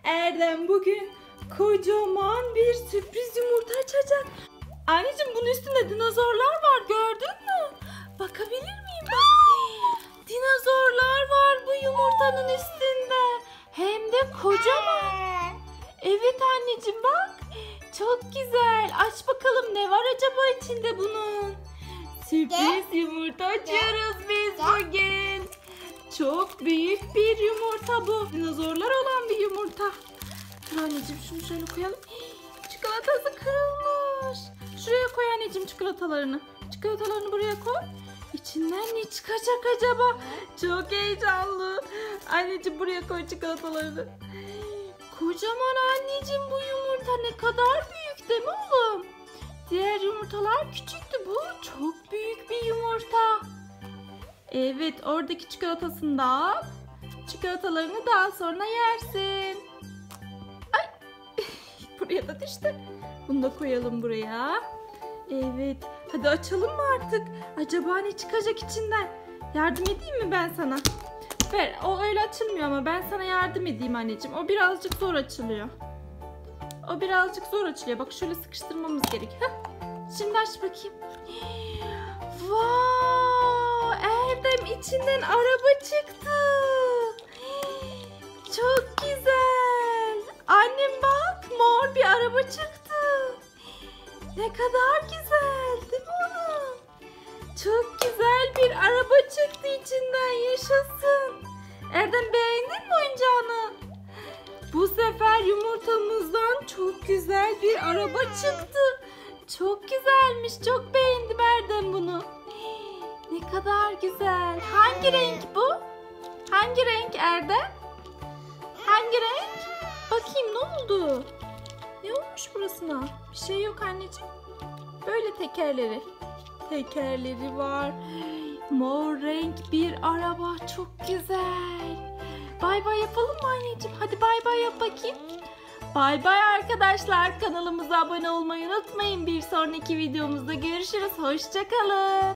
Erdem bugün kocaman bir sürpriz yumurta açacak. Anneciğim bunun üstünde dinozorlar var, gördün mü? Bakabilir miyim? Bak. Dinozorlar var bu yumurtanın üstünde. Hem de kocaman. Evet anneciğim bak. Çok güzel. Aç bakalım ne var acaba içinde bunun? Sürpriz yumurta açıyoruz biz bugün. Çok büyük bir yumurta bu. Dinozorlar olan bir yumurta. Dur anneciğim şunu şöyle koyalım. Çikolatası kırılmış. Şuraya koy anneciğim çikolatalarını. Çikolatalarını buraya koy. İçinden ne çıkacak acaba? Çok heyecanlı. Anneciğim buraya koy çikolatalarını. Kocaman anneciğim bu yumurta ne kadar büyük değil mi oğlum? Diğer yumurtalar küçüktü, bu çok büyük bir yumurta. Evet, oradaki çikolatasını da al. Çikolatalarını daha sonra yersin. Ay. Buraya da düştü. Bunu da koyalım buraya. Evet. Hadi açalım mı artık? Acaba ne çıkacak içinden? Yardım edeyim mi ben sana? Ver. O öyle açılmıyor ama ben sana yardım edeyim anneciğim. O birazcık zor açılıyor. O birazcık zor açılıyor. Bak şöyle sıkıştırmamız gerek. Heh. Şimdi aç bakayım. Wow! Erdem içinden araba çıktı. Çok güzel. Annem bak mor bir araba çıktı. Ne kadar güzel değil mi oğlum? Çok güzel bir araba çıktı içinden, yaşasın. Erdem beğendin mi oyuncağını? Bu sefer yumurtamızdan çok güzel bir araba çıktı. Çok güzelmiş. Çok beğendim Erdem bunu. Ne kadar güzel. Hangi renk bu? Hangi renk Erdem? Hangi renk? Bakayım ne oldu? Ne olmuş burasına? Bir şey yok anneciğim. Böyle tekerleri. Tekerleri var. Mor renk bir araba. Çok güzel. Bay bay yapalım mı anneciğim? Hadi bay bay yap bakayım. Bay bay arkadaşlar. Kanalımıza abone olmayı unutmayın. Bir sonraki videomuzda görüşürüz. Hoşça kalın.